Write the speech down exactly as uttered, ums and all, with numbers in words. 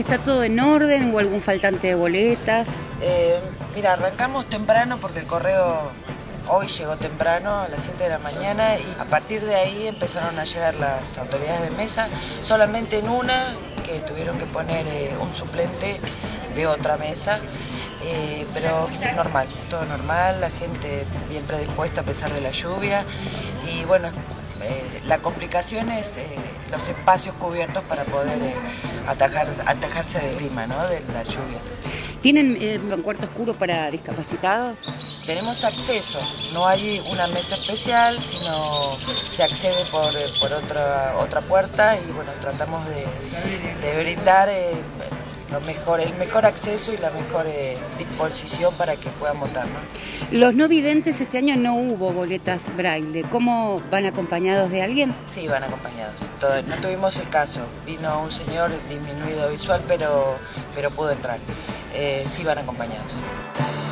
¿Está todo en orden? ¿Hubo algún faltante de boletas? Eh, mira, arrancamos temprano porque el correo hoy llegó temprano, a las siete de la mañana, y a partir de ahí empezaron a llegar las autoridades de mesa, solamente en una que tuvieron que poner eh, un suplente de otra mesa, eh, pero normal, todo normal, la gente bien predispuesta a pesar de la lluvia, y bueno, eh, la complicación es eh, los espacios cubiertos para poder eh, atajar, atajarse del clima, ¿no? De la lluvia. ¿Tienen eh, un cuarto oscuro para discapacitados? Tenemos acceso, no hay una mesa especial, sino se accede por, por otra, otra puerta y bueno, tratamos de, de brindar eh, lo mejor, el mejor acceso y la mejor eh, disposición para que puedan votar, ¿no? Los no videntes este año no hubo boletas braille. ¿Cómo van acompañados de alguien? Sí, van acompañados. Todo, no tuvimos el caso. Vino un señor disminuido visual, pero, pero pudo entrar. Eh, sí van acompañados.